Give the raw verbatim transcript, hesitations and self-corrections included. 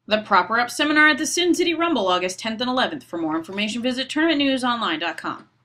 The Proper Up Seminar at the Sin City Rumble, August tenth and eleventh. For more information, visit tournament news online dot com.